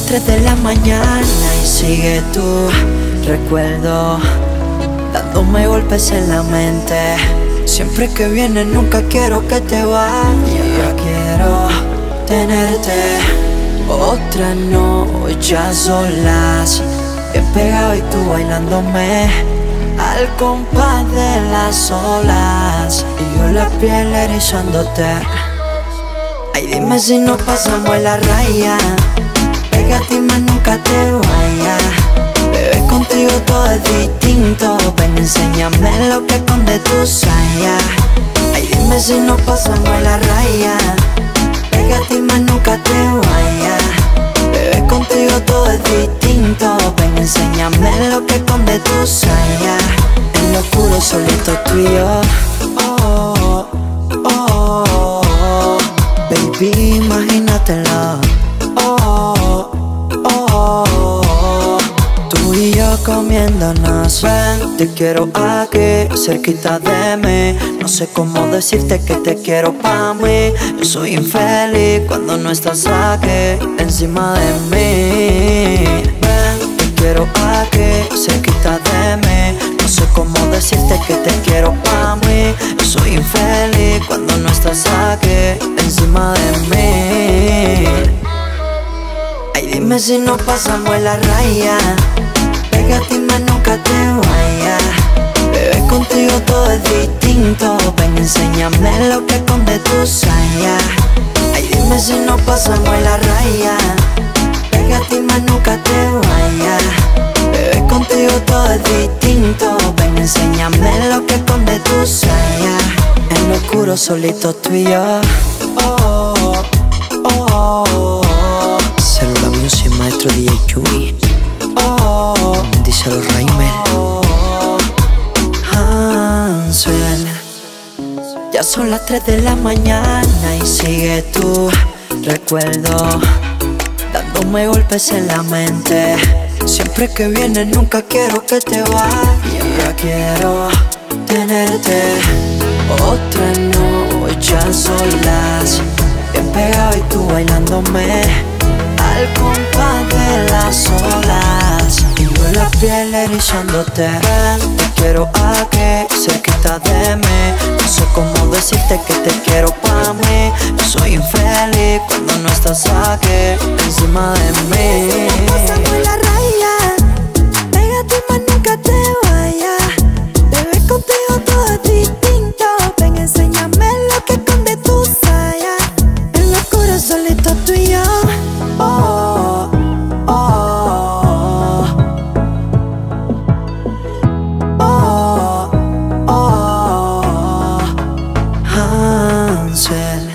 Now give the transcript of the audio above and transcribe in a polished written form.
3 de la mañana y sigue tu recuerdo dándome golpes en la mente. Siempre que vienes nunca quiero que te vayas. Quiero tenerte otra noche a solas, bien pegado y tú bailándome al compás de las olas y yo la piel erizándote. Ay, dime si nos pasamos en la raya. Pégate y más nunca te vayas. Bebé, contigo todo es distinto. Ven, enséñame lo que esconde tu saya. Ay, dime si nos pasamos en la raya. Pégate y más nunca te vayas. Bebé, contigo todo es distinto. Ven, enséñame lo que esconde tu saya. En lo oscuro solito tú y yo. Oh, oh, oh, oh. Baby, imagínatelo. Oh, oh, oh. Tú y yo comiéndonos. Ven, te quiero aquí, cerquita de mí. No sé cómo decirte que te quiero pa' mí. Yo soy infeliz cuando no estás aquí, encima de mí. Ven, te quiero aquí, cerquita de mí. No sé cómo decirte que te quiero pa' mí. Yo soy infeliz cuando no estás aquí, encima de mí. Ay, dime si nos pasamos en la raya. Pégate y más nunca te vayas. Bebé, contigo todo es distinto. Ven, enséñame lo que esconde tu saya. Ay, dime si nos pasamos en la raya. Pégate y más nunca te vayas. Bebé, contigo todo es distinto. Ven, enséñame lo que esconde tu saya. En lo oscuro solito tú y yo. Oh, oh, oh. Célula Music, maestro DJ Yui. Oh, díselo Raimer. Hansel. Ya son las 3 de la mañana y sigue tu recuerdo dándome golpes en la mente. Siempre que vienes nunca quiero que te vayas. Quiero tenerte otra noche a solas, bien pegado y tú bailándome al compás de las olas y yo la piel erizándote. Ven, te quiero aquí, cerquita de mí. No sé cómo decirte que te quiero pa' mí. Yo soy infeliz cuando no estás aquí, encima de mí. Pasamos la raya. Pégate y más nunca te vayas. Bebé, contigo todo es distinto. Ven, enséñame lo que esconde tu saya. En lo oscuro solito tú y yo. Oh, oh, oh, oh, oh. Hansel.